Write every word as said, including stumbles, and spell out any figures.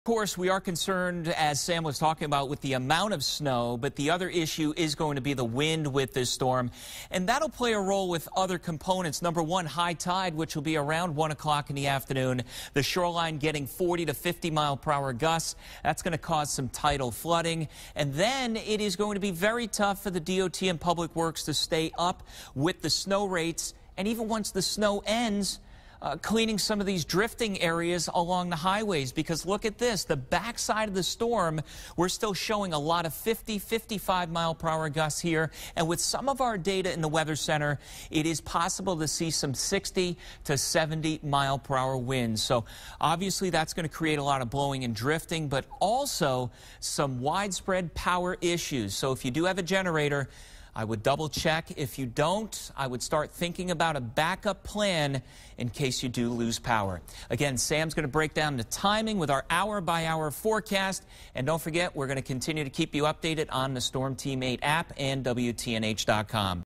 Of course, we are concerned, as Sam was talking about, with the amount of snow, but the other issue is going to be the wind with this storm, and that'll play a role with other components. Number one, high tide, which will be around one o'clock in the afternoon. The shoreline getting forty to fifty mile per hour gusts. That's going to cause some tidal flooding, and then it is going to be very tough for the D O T and Public Works to stay up with the snow rates, and even once the snow ends, Uh, cleaning some of these drifting areas along the highways, because look at this, the backside of the storm, we're still showing a lot of fifty, fifty-five mile per hour gusts here, and with some of our data in the Weather Center, it is possible to see some sixty to seventy mile per hour winds. So obviously that's going to create a lot of blowing and drifting, but also some widespread power issues. So if you do have a generator, I would double check. If you don't, I would start thinking about a backup plan in case you do lose power. Again, Sam's going to break down the timing with our hour by hour forecast. And don't forget, we're going to continue to keep you updated on the Storm Team eight app and W T N H dot com.